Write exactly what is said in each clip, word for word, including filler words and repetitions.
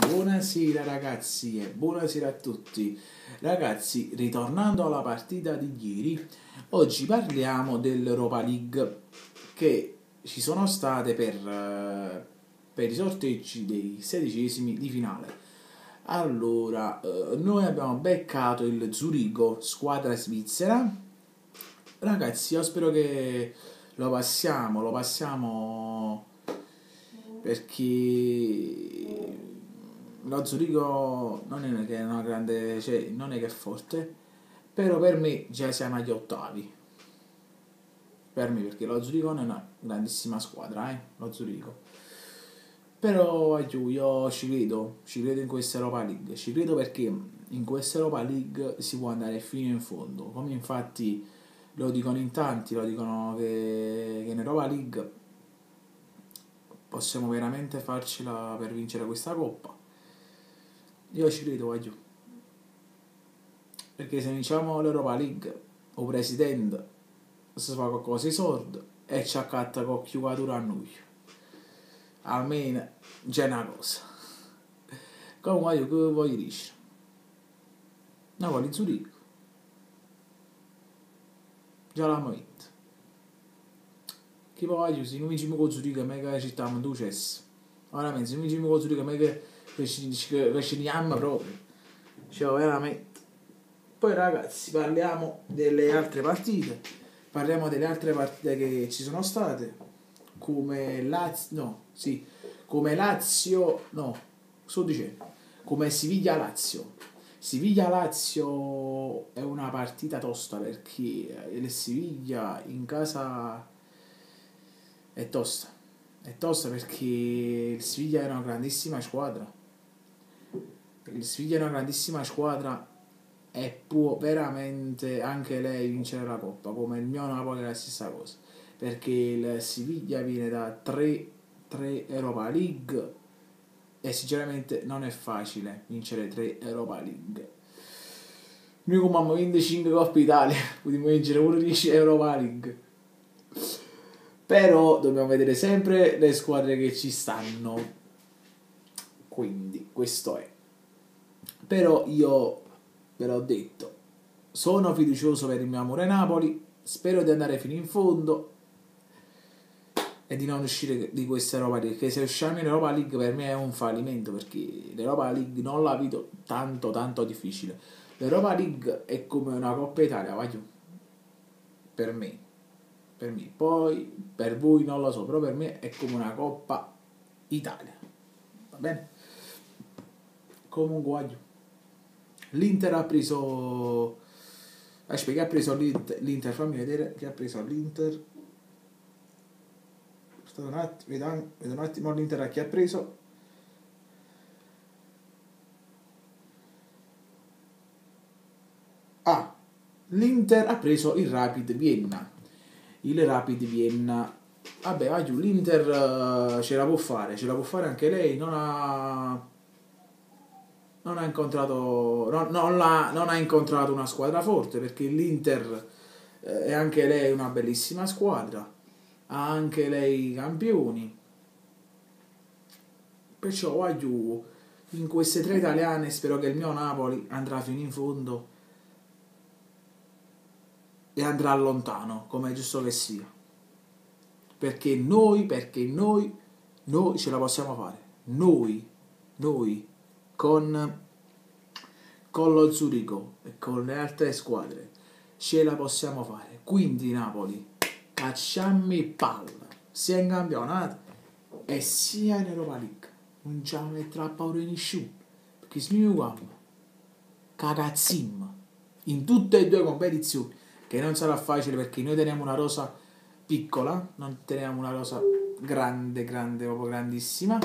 Buonasera ragazzi e buonasera a tutti. Ragazzi, ritornando alla partita di ieri, oggi parliamo dell'Europa League che ci sono state per, eh, per i sorteggi dei sedicesimi di finale. Allora, eh, noi abbiamo beccato il Zurigo, squadra svizzera. Ragazzi, io spero che lo passiamo, lo passiamo perché lo Zurigo non è che è una grande, cioè non è che è forte, però per me già siamo agli ottavi. Per me, perché lo Zurigo non è una grandissima squadra, eh, lo Zurigo. Però io, io ci credo, ci credo in questa Europa League, ci credo perché in questa Europa League si può andare fino in fondo, come infatti lo dicono in tanti, lo dicono che, che in Europa League possiamo veramente farcela per vincere questa coppa. Io ci credo, voglio. Perché se vinciamo l'Europa League, o presidente si fa qualcosa di sordo e ci accatta con chiudatura a noi. Almeno c'è una cosa. Comunque io che voglio dire? Napoli Zurigo. Già l'abbiamo vinto. Che poi se non vinciamo con Zurigo, mega città non tu cessa. Ora se non vinciamo con Zurigo, mega che ci diamo proprio. Cioè veramente. Poi ragazzi parliamo delle altre partite, parliamo delle altre partite che ci sono state, come Lazio, no, sì, come Lazio, no, sto dicendo, come Siviglia-Lazio. Siviglia-Lazio è una partita tosta perché il Siviglia in casa è tosta, è tosta perché il Siviglia è una grandissima squadra, il Siviglia è una grandissima squadra e può veramente anche lei vincere la Coppa, come il mio Napoli è la stessa cosa, perché il Siviglia viene da tre Europa League e sinceramente non è facile vincere tre Europa League. Noi come abbiamo vinto cinque Coppa Italia, potremmo vincere pure dieci Europa League. Però dobbiamo vedere sempre le squadre che ci stanno. Quindi questo è. Però io ve l'ho detto, sono fiducioso per il mio amore Napoli, spero di andare fino in fondo e di non uscire di questa Europa League, perché se usciamo in Europa League per me è un fallimento, perché l'Europa League non la vedo tanto tanto difficile. L'Europa League è come una Coppa Italia, voglio, per me, per me, poi per voi non lo so, però per me è come una Coppa Italia, va bene? Comunque voglio. L'Inter ha preso. Aspetta, che ha preso l'Inter? L'Inter, fammi vedere che ha preso l'Inter. Aspetta un attimo, vedo, vedo un attimo l'Inter a chi ha preso. Ah, l'Inter ha preso il Rapid Vienna. Il Rapid Vienna. Vabbè, vai giù, l'Inter uh, ce la può fare, ce la può fare anche lei, non ha. Non ha incontrato non, non, la, non ha incontrato una squadra forte, perché l'Inter eh, è anche lei una bellissima squadra, ha anche lei campioni, perciò voglio in queste tre italiane spero che il mio Napoli andrà fino in fondo e andrà lontano, come è giusto che sia, perché noi perché noi noi ce la possiamo fare, noi noi con con lo Zurigo e con le altre squadre ce la possiamo fare. Quindi Napoli, cacciammi palla sia in campionato e sia in Europa League, non ci metterà paura di nessuno, perché smigliamo cagazzim in tutte e due competizioni, che non sarà facile perché noi teniamo una rosa piccola, non teniamo una rosa grande grande proprio grandissima.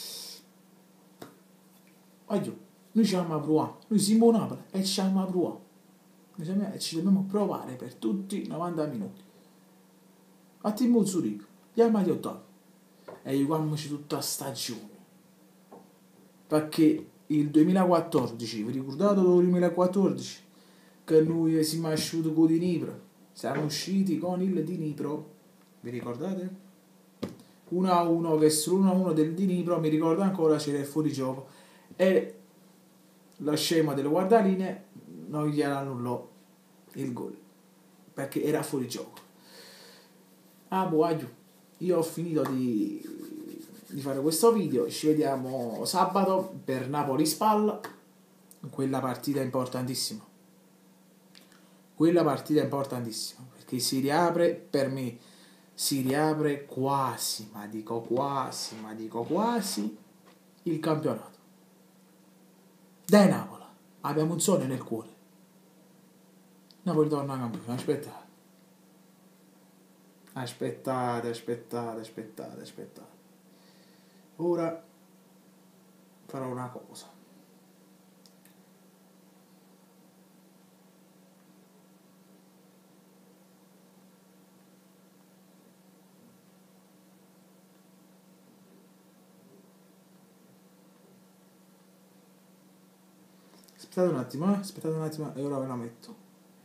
Voglio, noi ci abbiamo a provare, noi siamo Napoli e ci abbiamo a provare, e ci dobbiamo provare per tutti i novanta minuti. A Timo Zurigo, gli abbiamo agli ottavi e giochiamoci tutta la stagione, perché il duemilaquattordici, vi ricordate il duemilaquattordici che noi siamo usciti con Dnipro, siamo usciti con il Dnipro, vi ricordate? uno a uno, che sull'uno a uno del Dnipro mi ricordo ancora c'era il fuorigioco e lo scemo delle guardaline non gliela annullò il gol perché era fuori gioco. Ah, boh, io ho finito di, di fare questo video, ci vediamo sabato per Napoli-Spal, quella partita importantissima, quella partita importantissima, perché si riapre, per me, si riapre quasi, ma dico quasi, ma dico quasi, il campionato. Dai Napoli, abbiamo un sogno nel cuore. Napoli torna campione, aspettate. Aspettate, aspettate, aspettate, aspettate. Ora farò una cosa. Aspettate un attimo, eh? Aspettate un attimo e ora ve la metto.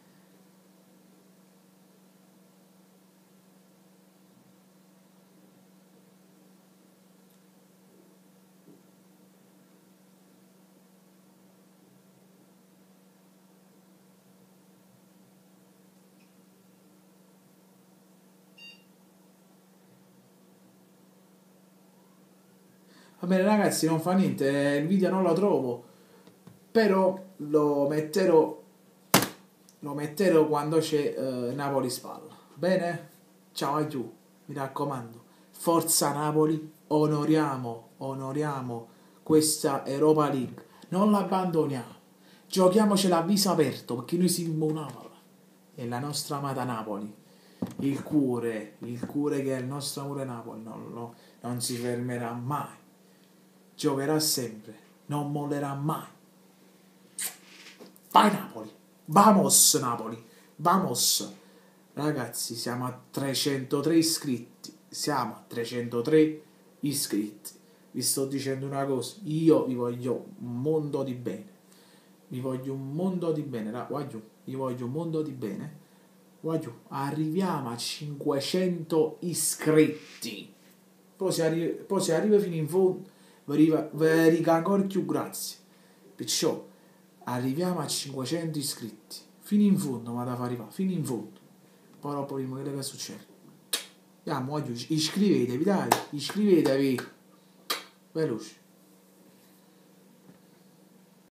Va bene ragazzi, non fa niente, il video non lo trovo, però lo metterò, lo metterò quando c'è eh, Napoli-Spal. Bene? Ciao a giù, mi raccomando. Forza Napoli, onoriamo, onoriamo questa Europa League. Non l'abbandoniamo. Giochiamocela a viso aperto, perché noi siamo Napoli. E la nostra amata Napoli. Il cuore, il cuore che è il nostro amore Napoli, non, lo, non si fermerà mai. Giocherà sempre, non mollerà mai. Vai Napoli, vamos Napoli, vamos. Ragazzi, siamo a trecentotré iscritti, siamo a trecentotré iscritti. Vi sto dicendo una cosa, io vi voglio un mondo di bene. Vi voglio un mondo di bene, guagliù, vi voglio un mondo di bene. Guagliù, arriviamo a cinquecento iscritti. Poi si arriva, poi si arriva fino in fondo. Vi dico ancora più grazie. Perciò arriviamo a cinquecento iscritti fino in fondo, ma da fare arrivare fino in fondo. Poi dopo prima che succede. Andiamo, iscrivetevi, dai, iscrivetevi veloce.